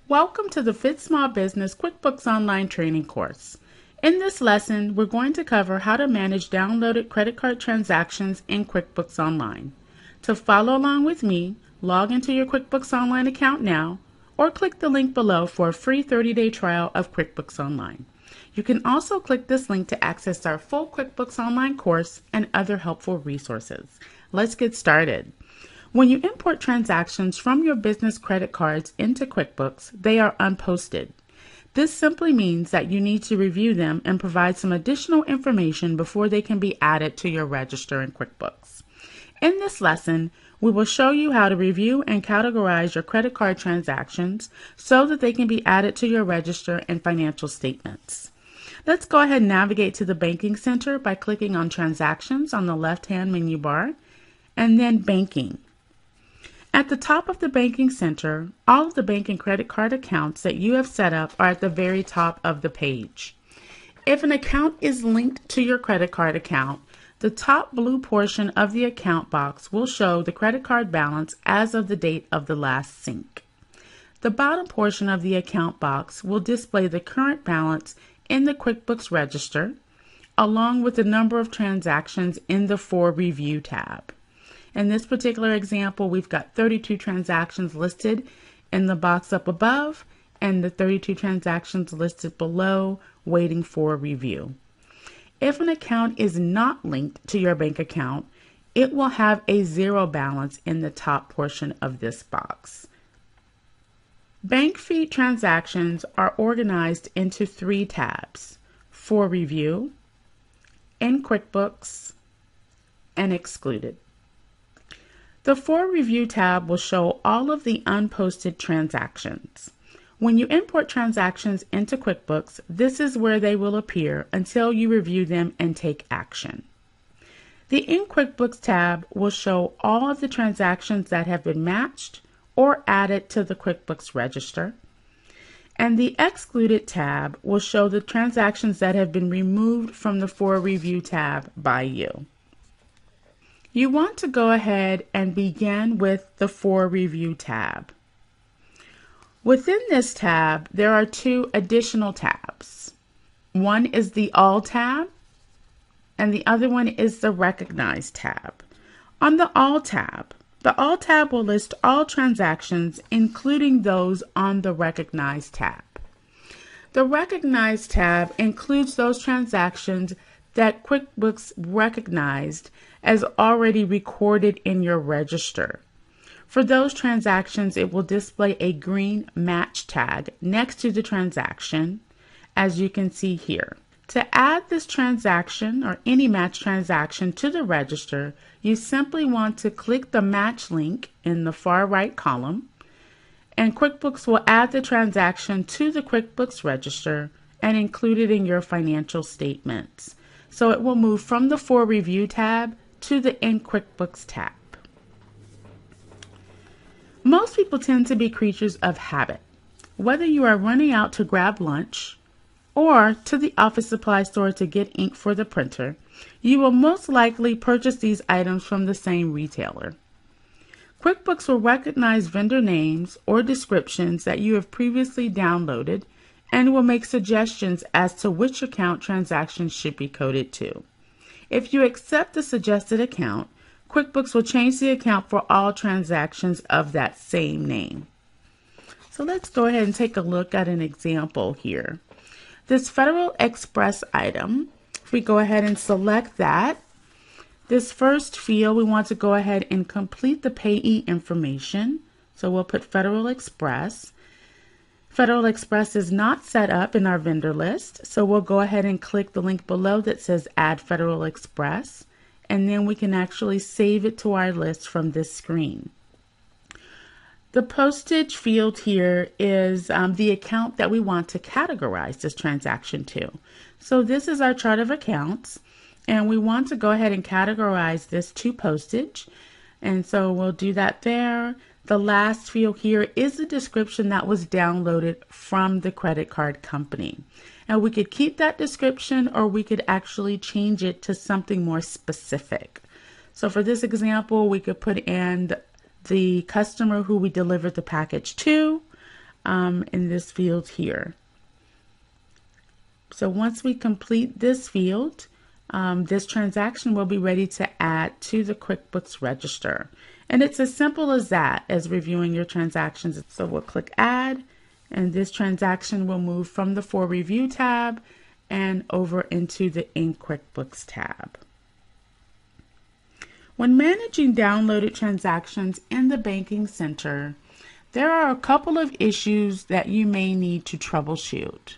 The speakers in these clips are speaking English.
Welcome to the Fit Small Business QuickBooks Online Training course. In this lesson, we're going to cover how to manage downloaded credit card transactions in QuickBooks Online. To follow along with me, log into your QuickBooks Online account now, or click the link below for a free 30-day trial of QuickBooks Online. You can also click this link to access our full QuickBooks Online course and other helpful resources. Let's get started. When you import transactions from your business credit cards into QuickBooks, they are unposted. This simply means that you need to review them and provide some additional information before they can be added to your register in QuickBooks. In this lesson, we will show you how to review and categorize your credit card transactions so that they can be added to your register and financial statements. Let's go ahead and navigate to the Banking Center by clicking on Transactions on the left-hand menu bar, and then Banking. At the top of the Banking Center, all of the bank and credit card accounts that you have set up are at the very top of the page. If an account is linked to your credit card account, the top blue portion of the account box will show the credit card balance as of the date of the last sync. The bottom portion of the account box will display the current balance in the QuickBooks register, along with the number of transactions in the For Review tab. In this particular example, we've got 32 transactions listed in the box up above and the 32 transactions listed below waiting for review. If an account is not linked to your bank account, it will have a zero balance in the top portion of this box. Bank fee transactions are organized into 3 tabs: For Review, in QuickBooks, and Excluded. The For Review tab will show all of the unposted transactions. When you import transactions into QuickBooks, this is where they will appear until you review them and take action. The In QuickBooks tab will show all of the transactions that have been matched or added to the QuickBooks register. And the Excluded tab will show the transactions that have been removed from the For Review tab by you. You want to go ahead and begin with the For Review tab. Within this tab, there are 2 additional tabs. One is the All tab, and the other one is the Recognize tab. On the All tab will list all transactions, including those on the Recognize tab. The Recognize tab includes those transactions that QuickBooks recognized as already recorded in your register. For those transactions, it will display a green match tag next to the transaction, as you can see here. To add this transaction or any match transaction to the register, you simply want to click the match link in the far right column, and QuickBooks will add the transaction to the QuickBooks register and include it in your financial statements. So it will move from the For Review tab to the In QuickBooks tab. Most people tend to be creatures of habit. Whether you are running out to grab lunch or to the office supply store to get ink for the printer, you will most likely purchase these items from the same retailer. QuickBooks will recognize vendor names or descriptions that you have previously downloaded and will make suggestions as to which account transactions should be coded to. If you accept the suggested account, QuickBooks will change the account for all transactions of that same name. So let's go ahead and take a look at an example here. This Federal Express item, if we go ahead and select that, this first field we want to go ahead and complete the payee information. So we'll put Federal Express. Federal Express is not set up in our vendor list, so we'll go ahead and click the link below that says Add Federal Express, and then we can actually save it to our list from this screen. The postage field here is the account that we want to categorize this transaction to. So this is our chart of accounts, and we want to go ahead and categorize this to postage, and so we'll do that there. The last field here is the description that was downloaded from the credit card company. And we could keep that description or we could actually change it to something more specific. So for this example, we could put in the customer who we delivered the package to, in this field here. So once we complete this field, this transaction will be ready to add to the QuickBooks register. And it's as simple as that, as reviewing your transactions. So we'll click Add, and this transaction will move from the For Review tab and over into the In QuickBooks tab. When managing downloaded transactions in the Banking Center, there are a couple of issues that you may need to troubleshoot.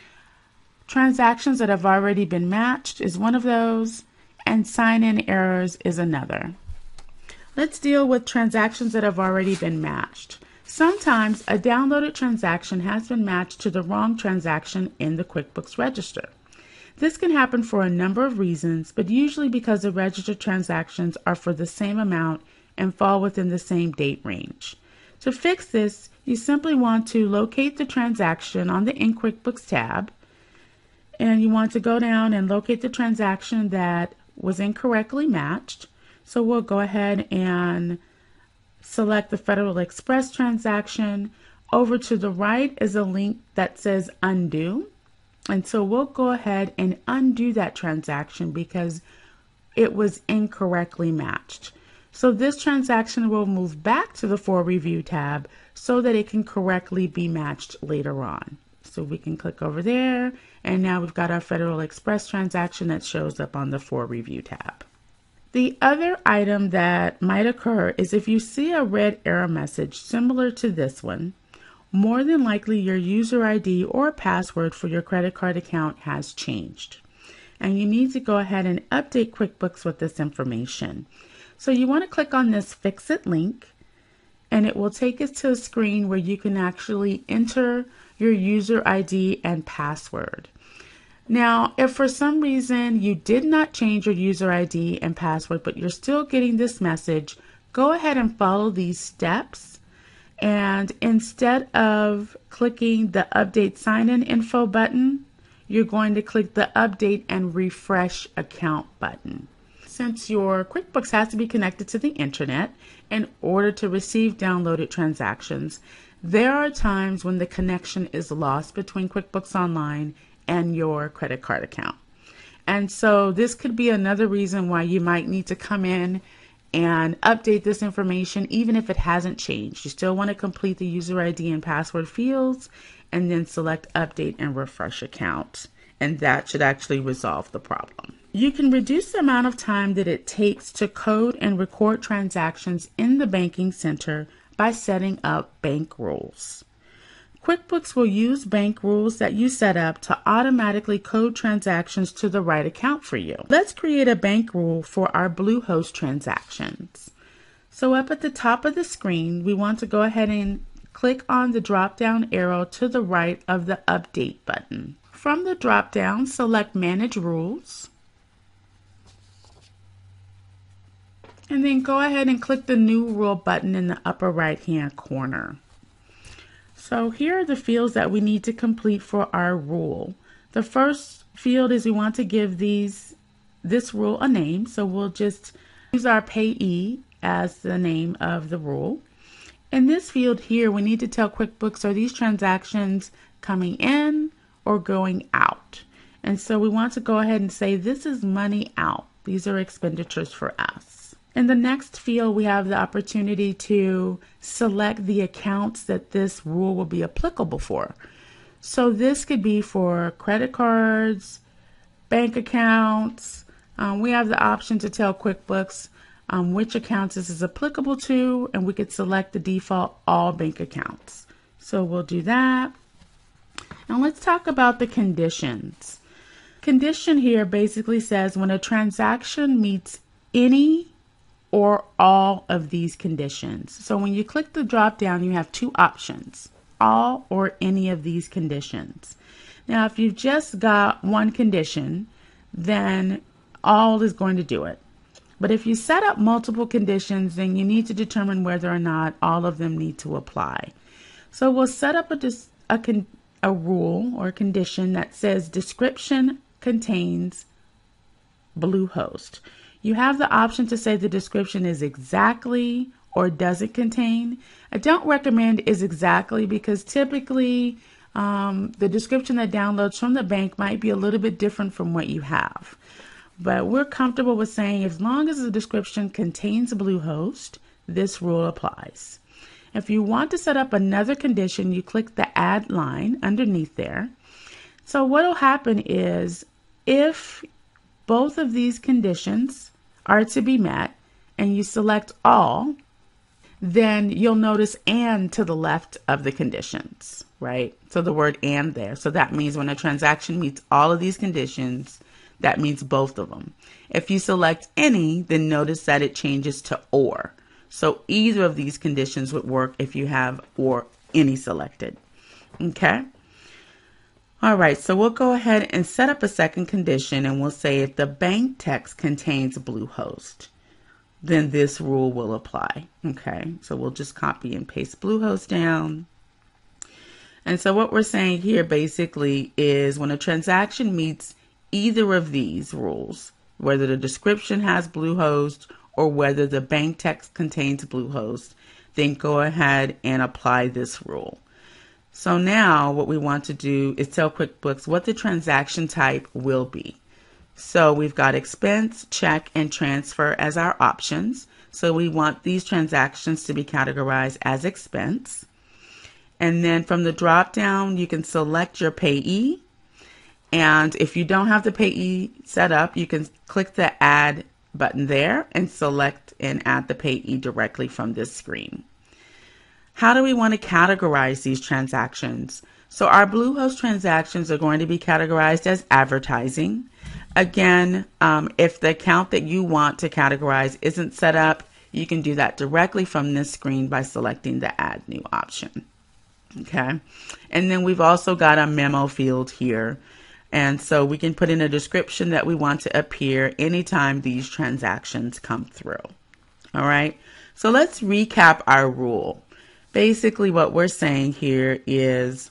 Transactions that have already been matched is one of those, and sign-in errors is another. Let's deal with transactions that have already been matched. Sometimes a downloaded transaction has been matched to the wrong transaction in the QuickBooks register. This can happen for a number of reasons, but usually because the registered transactions are for the same amount and fall within the same date range. To fix this, you simply want to locate the transaction on the In QuickBooks tab, and you want to go down and locate the transaction that was incorrectly matched. So we'll go ahead and select the Federal Express transaction. Over to the right is a link that says Undo. And so we'll go ahead and undo that transaction because it was incorrectly matched. So this transaction will move back to the For Review tab so that it can correctly be matched later on. So we can click over there, and now we've got our Federal Express transaction that shows up on the For Review tab. The other item that might occur is if you see a red error message similar to this one, more than likely your user ID or password for your credit card account has changed. And you need to go ahead and update QuickBooks with this information. So you want to click on this Fix It link, and it will take us to a screen where you can actually enter your user ID and password. Now, if for some reason you did not change your user ID and password, but you're still getting this message, go ahead and follow these steps. And instead of clicking the Update Sign-In Info button, you're going to click the Update and Refresh Account button. Since your QuickBooks has to be connected to the internet in order to receive downloaded transactions, there are times when the connection is lost between QuickBooks Online and your credit card account. And so this could be another reason why you might need to come in and update this information even if it hasn't changed. You still want to complete the user ID and password fields and then select Update and Refresh Account. And that should actually resolve the problem. You can reduce the amount of time that it takes to code and record transactions in the Banking Center by setting up bank rules. QuickBooks will use bank rules that you set up to automatically code transactions to the right account for you. Let's create a bank rule for our Bluehost transactions. So up at the top of the screen, we want to go ahead and click on the drop-down arrow to the right of the Update button. From the drop-down, select Manage Rules, and then go ahead and click the New Rule button in the upper right-hand corner. So here are the fields that we need to complete for our rule. The first field is we want to give this rule a name. So we'll just use our payee as the name of the rule. In this field here, we need to tell QuickBooks, are these transactions coming in or going out? And so we want to go ahead and say this is money out. These are expenditures for us. In the next field, we have the opportunity to select the accounts that this rule will be applicable for. So this could be for credit cards, bank accounts. We have the option to tell QuickBooks which accounts this is applicable to, and we could select the default all bank accounts. So we'll do that. Now let's talk about the conditions. Condition here basically says when a transaction meets any or all of these conditions. So when you click the drop down, you have two options, all or any of these conditions. Now, if you've just got one condition, then all is going to do it. But if you set up multiple conditions, then you need to determine whether or not all of them need to apply. So we'll set up a rule or condition that says description contains Bluehost. You have the option to say the description is exactly or does it contain. I don't recommend is exactly, because typically the description that downloads from the bank might be a little bit different from what you have. But we're comfortable with saying as long as the description contains Bluehost, this rule applies. If you want to set up another condition, you click the add line underneath there. So what will happen is if both of these conditions are to be met and you select all, then you'll notice and to the left of the conditions, right? So the word and there. So that means when a transaction meets all of these conditions, that means both of them. If you select any, then notice that it changes to or. So either of these conditions would work if you have or any selected. Okay. All right, so we'll go ahead and set up a second condition, and we'll say if the bank text contains Bluehost, then this rule will apply. Okay, so we'll just copy and paste Bluehost down. And so what we're saying here basically is when a transaction meets either of these rules, whether the description has Bluehost or whether the bank text contains Bluehost, then go ahead and apply this rule. So now what we want to do is tell QuickBooks what the transaction type will be. So we've got expense, check, and transfer as our options. So we want these transactions to be categorized as expense. And then from the drop down, you can select your payee. And if you don't have the payee set up, you can click the add button there and select and add the payee directly from this screen. How do we want to categorize these transactions? So our Bluehost transactions are going to be categorized as advertising. Again, if the account that you want to categorize isn't set up, you can do that directly from this screen by selecting the add new option. Okay. And then we've also got a memo field here. And so we can put in a description that we want to appear anytime these transactions come through. All right. So let's recap our rule. Basically what we're saying here is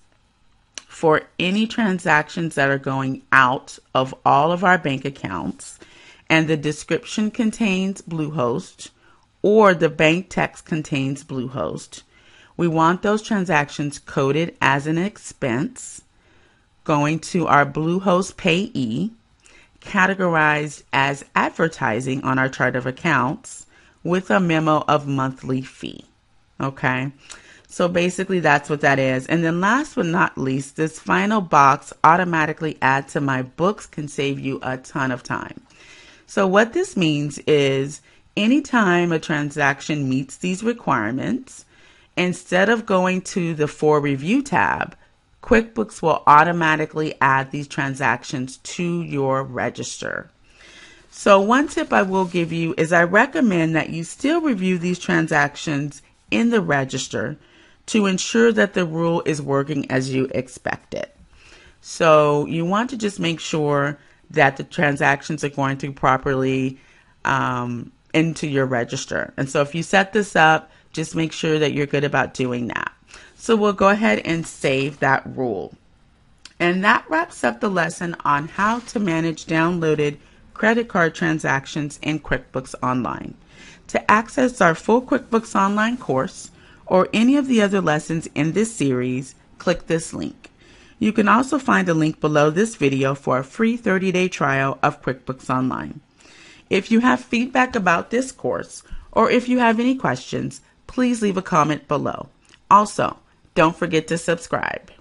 for any transactions that are going out of all of our bank accounts and the description contains Bluehost or the bank text contains Bluehost, we want those transactions coded as an expense, going to our Bluehost payee, categorized as advertising on our chart of accounts with a memo of monthly fee. Okay, so basically that's what that is. And then last but not least, this final box automatically add to my books can save you a ton of time. So what this means is anytime a transaction meets these requirements, instead of going to the For Review tab, QuickBooks will automatically add these transactions to your register. So one tip I will give you is I recommend that you still review these transactions in the register to ensure that the rule is working as you expect it. So you want to just make sure that the transactions are going through properly into your register. And so if you set this up, just make sure that you're good about doing that. So we'll go ahead and save that rule. And that wraps up the lesson on how to manage downloaded credit card transactions in QuickBooks Online. To access our full QuickBooks Online course or any of the other lessons in this series, click this link. You can also find a link below this video for a free 30-day trial of QuickBooks Online. If you have feedback about this course or if you have any questions, please leave a comment below. Also, don't forget to subscribe.